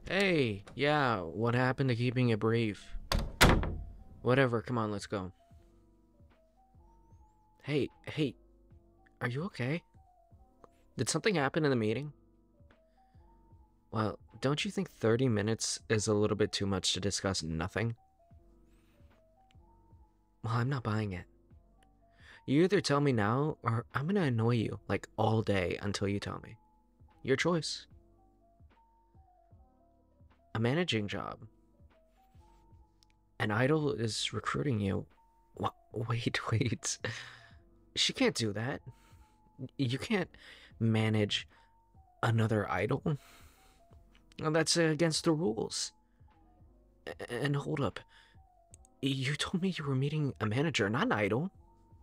Hey, yeah, what happened to keeping it brief? Whatever, come on, let's go. Hey, are you okay? Did something happen in the meeting? Well, don't you think 30 minutes is a little bit too much to discuss nothing? Well, I'm not buying it. You either tell me now, or I'm gonna annoy you, like, all day until you tell me. Your choice. A managing job. An idol is recruiting you. Wait. She can't do that. You can't manage another idol. Well, that's against the rules. And hold up. You told me you were meeting a manager, not an idol.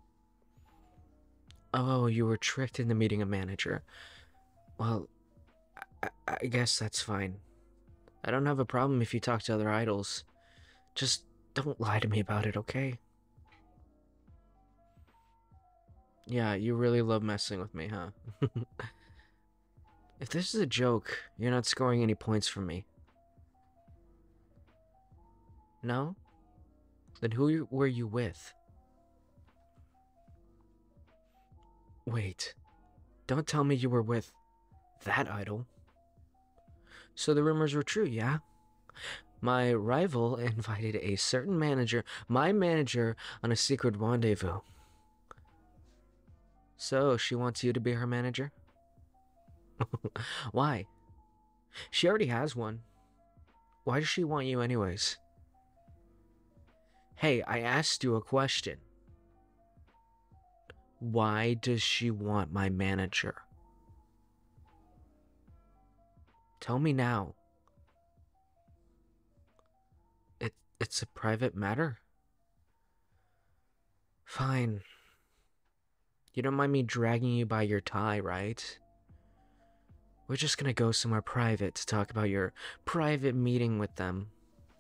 Oh, you were tricked into meeting a manager. Well, I guess that's fine. I don't have a problem if you talk to other idols. Just don't lie to me about it, okay? Yeah, you really love messing with me, huh? If this is a joke, you're not scoring any points from me. No? Then who were you with? Wait, don't tell me you were with that idol. So the rumors were true, yeah? My rival invited a certain manager, my manager, on a secret rendezvous. So she wants you to be her manager? Why? She already has one. Why does she want you anyways? Hey, I asked you a question. Why does she want my manager? Tell me now. It's a private matter? Fine. You don't mind me dragging you by your tie, right? We're just gonna go somewhere private to talk about your private meeting with them.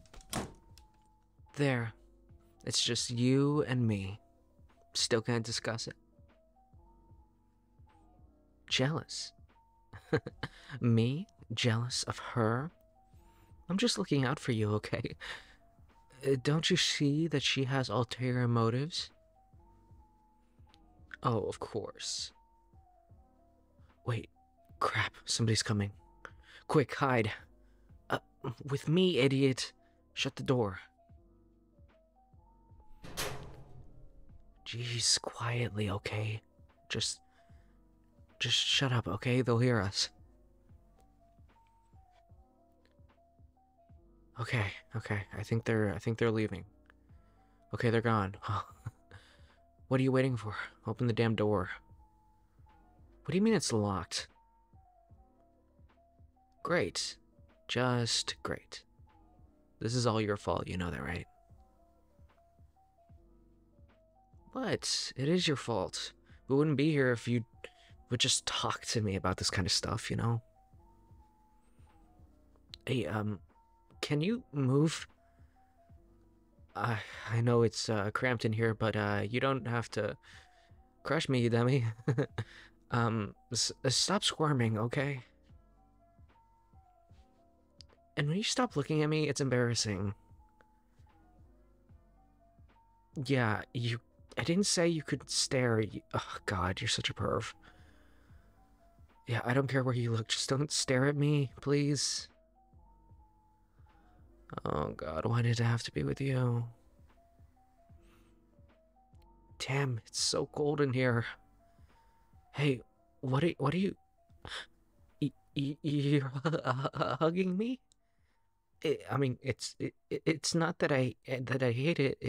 There. It's just you and me. Still can't discuss it. Jealous? Me? Jealous of her? I'm just looking out for you, okay? Don't you see that she has ulterior motives? Oh, of course. Wait, crap, somebody's coming. Quick, hide. Uh, with me, idiot. Shut the door. Jeez, quietly, okay? Just shut up, okay? They'll hear us. Okay. I think they're leaving. Okay, they're gone. What are you waiting for? Open the damn door. What do you mean it's locked? Great. Just great. This is all your fault, you know that, right? What? It is your fault. We wouldn't be here if you would just talk to me about this kind of stuff, you know? Hey, can you move? I know it's cramped in here, but you don't have to crush me, you dummy. Stop squirming, okay? And when you stop looking at me, it's embarrassing. Yeah, I didn't say you could stare. Oh, God, you're such a perv. Yeah, I don't care where you look. Just don't stare at me, please. Oh, God, why did it have to be with you? Damn, it's so cold in here. Hey, what are you... You're hugging me? I mean, it's not that I hate it.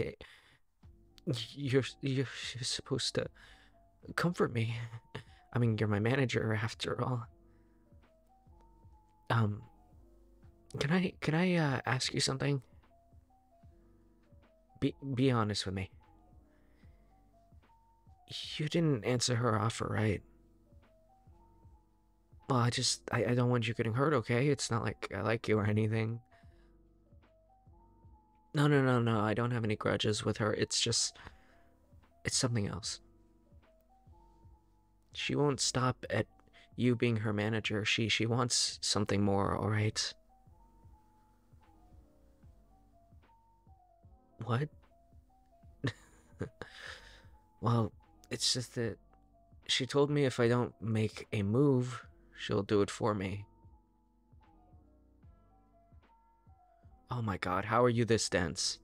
You're supposed to comfort me. I mean, you're my manager after all. Um, can I ask you something? Be honest with me. You didn't answer her offer, right? Well, I don't want you getting hurt, okay? It's not like I like you or anything. No. I don't have any grudges with her. It's something else. She won't stop at you being her manager. She wants something more, all right? What? Well, it's just that she told me if I don't make a move, she'll do it for me. Oh my god, how are you this dense?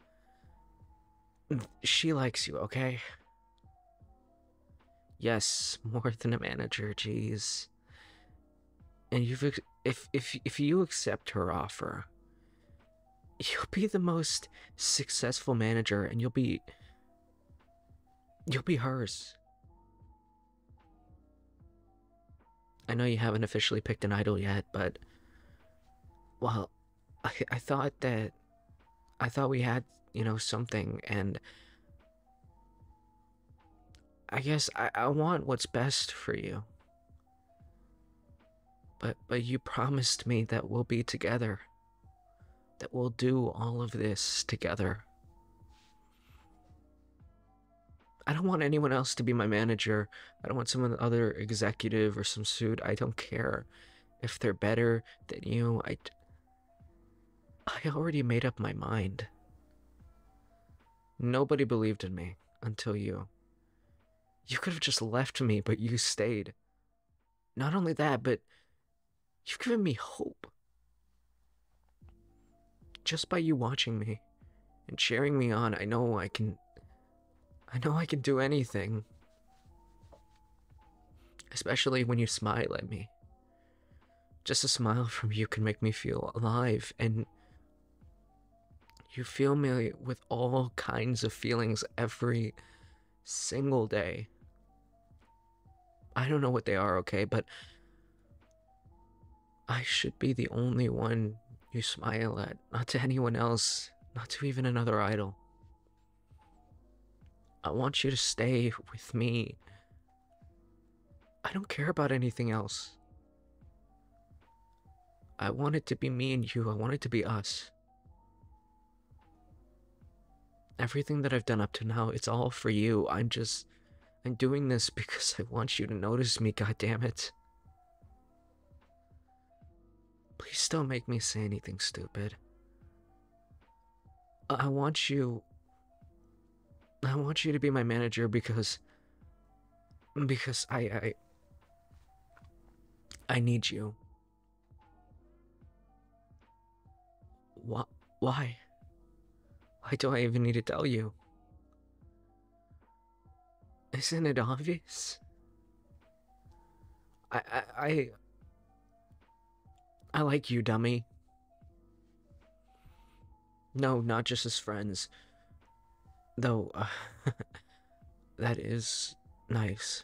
She likes you, okay? Yes, more than a manager, jeez. And if you accept her offer, you'll be the most successful manager and you'll be hers. I know you haven't officially picked an idol yet, but well, I thought that I thought we had, something, and I guess I want what's best for you. But you promised me that we'll be together. That we'll do all of this together. I don't want anyone else to be my manager. I don't want some other executive or some suit. I don't care if they're better than you. I already made up my mind. Nobody believed in me until you. You could have just left me, but you stayed. Not only that, but you've given me hope. Just by you watching me and cheering me on, I know I can do anything. Especially when you smile at me. Just a smile from you can make me feel alive, and you fill me with all kinds of feelings every single day. I don't know what they are, okay, but I should be the only one you smile at, not to anyone else, not to even another idol. I want you to stay with me. I don't care about anything else. I want it to be me and you. I want it to be us. Everything that I've done up to now, it's all for you. I'm doing this because I want you to notice me, goddammit. Please don't make me say anything stupid. I want you to be my manager because I need you. What? Why? Why do I even need to tell you? Isn't it obvious? I like you, dummy. No, not just as friends. Though, that is nice.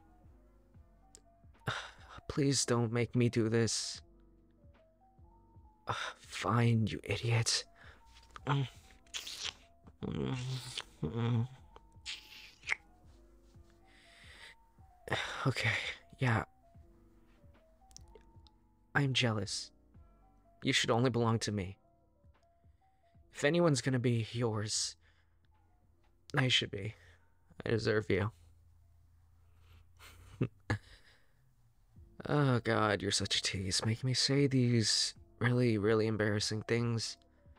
Please don't make me do this. Fine, you idiot. Okay, yeah. I'm jealous. You should only belong to me. If anyone's gonna be yours, I should be. I deserve you. Oh god, you're such a tease. Make me say these really, really embarrassing things.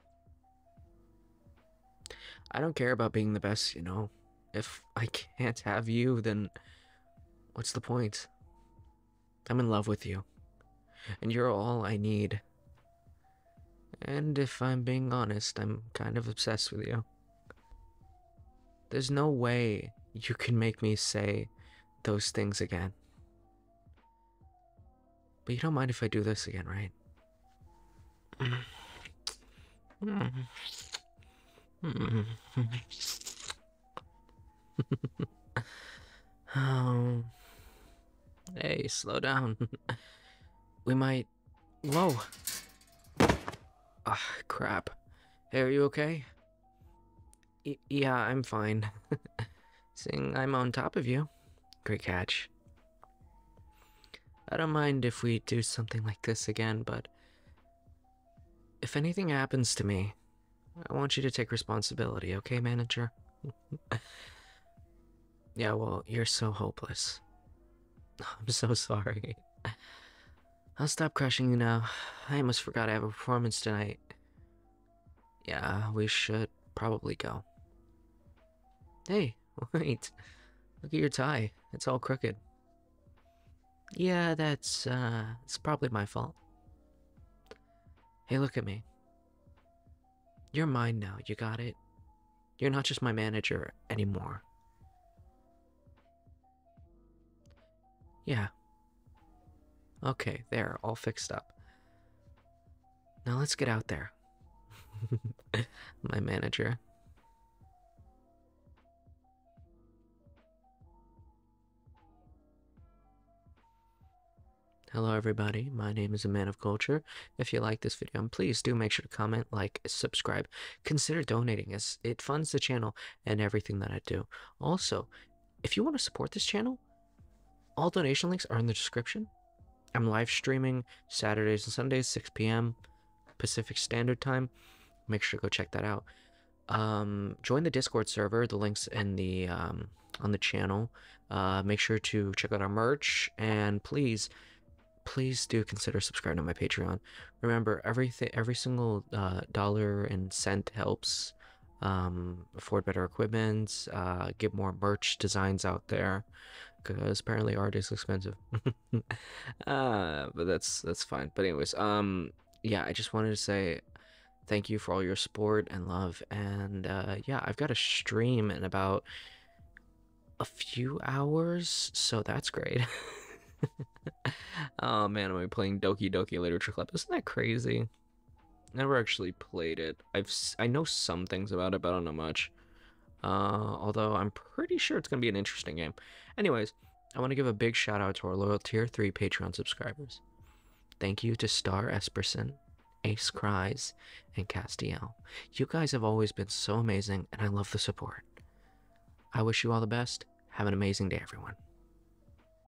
I don't care about being the best, you know. If I can't have you, then what's the point? I'm in love with you. And you're all I need. And if I'm being honest, I'm kind of obsessed with you. There's no way you can make me say those things again. But you don't mind if I do this again, right? Oh. Hey, slow down. We might... Whoa. Ah, crap. Hey, are you okay? Yeah, I'm fine. Seeing I'm on top of you. Great catch. I don't mind if we do something like this again, but if anything happens to me, I want you to take responsibility, okay, manager? Yeah, well, you're so hopeless. I'm so sorry. I'll stop crushing you now. I almost forgot I have a performance tonight. Yeah, we should probably go. Hey, wait. Look at your tie. It's all crooked. Yeah, it's probably my fault. Hey, look at me. You're mine now, you got it? You're not just my manager anymore. Yeah. Okay, there, all fixed up. Now let's get out there. My manager. Hello everybody, my name is A Man of Culture. If you like this video, please do make sure to comment, like, subscribe. Consider donating as it funds the channel and everything that I do. Also, if you want to support this channel, all donation links are in the description. I'm live streaming Saturdays and Sundays, 6 p.m. Pacific Standard Time. Make sure to go check that out. Join the Discord server. The link's in the on the channel. Make sure to check out our merch, and please do consider subscribing to my Patreon. Remember, every single dollar and cent helps afford better equipment, get more merch designs out there, because apparently art is expensive. But that's fine. But anyways, yeah, I just wanted to say thank you for all your support and love, and yeah, I've got a stream in about a few hours, so that's great. Oh man, am I playing Doki Doki Literature Club? Isn't that crazy? Never actually played it. I know some things about it, but I don't know much. Although I'm pretty sure it's gonna be an interesting game. Anyways, I want to give a big shout out to our loyal Tier 3 Patreon subscribers. Thank you to Star Esperson, Ace Cries, and Castiel. You guys have always been so amazing, and I love the support. I wish you all the best. Have an amazing day, everyone.